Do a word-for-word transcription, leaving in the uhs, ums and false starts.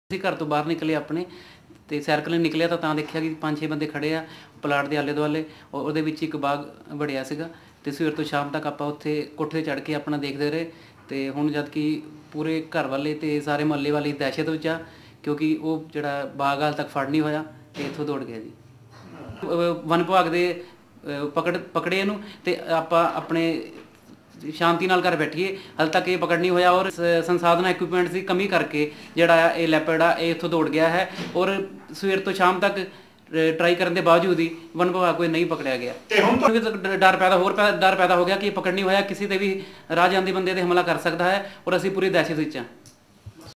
ਅਸੀਂ ਘਰ ਤੋਂ ਬਾਹਰ ਨਿਕਲੇ ਆਪਣੇ ਤੇ ਸੈਰ ਕਰਨ ਨਿਕਲਿਆ ਤਾਂ ਤਾਂ ਦੇਖਿਆ ਕਿ ਪੰਜ ਛੇ ਬੰਦੇ ਖੜੇ ਆ ਪਲਾਟ ਦੇ ਆਲੇ ਦੁਆਲੇ ਔਰ ਉਹਦੇ ਵਿੱਚ ਇੱਕ ਬਾਗ ਵੜਿਆ ਸੀਗਾ ਤੇ ਸਵੇਰ ਤੋਂ ਸ਼ਾਮ ਤੱਕ ਆਪਾਂ ਉੱਥੇ ਕੋਠੇ ਤੇ ਚੜ੍ਹ ਕੇ ਆਪਣਾ ਦੇਖਦੇ ਰਹੇ ਤੇ ਹੁਣ ਜਦ ਕਿ ਪੂਰੇ ਘਰ ਵਾਲੇ ਤੇ ਸਾਰੇ ਮੁਹੱਲੇ ਵਾਲੇ ਦਹਿਸ਼ਤ ਵਿੱਚ ਆ ਕਿਉਂਕਿ ਉਹ ਜਿਹੜਾ ਬਾਗ ਹਾਲ ਤੱਕ ਫੜ ਨਹੀਂ ਹੋਇਆ ਤੇ ਇੱਥੋਂ ਦੌੜ ਗਿਆ ਜੀ। ਵਨ ਵਿਭਾਗ ਦੇ ਪਕੜ ਪਕੜੇ ਇਹਨੂੰ ਤੇ ਆਪਾਂ ਆਪਣੇ शांति नाल घर बैठिए हाल तक ये पकड़ नहीं होया और संसाधन इक्विपमेंट्स की कमी करके जिहड़ा ये लैपर्ड आ ये इत्थों दौड़ गया है और सवेर तो शाम तक ट्राई करने के बावजूद ही वन विभाग को नहीं पकड़िया गया। डर पैदा होर डर पैदा हो गया कि पकड़ नहीं होया किसी ते भी राह जांदे बंदे ते हमला कर सकता है और असीं पूरी दहशत विच हां।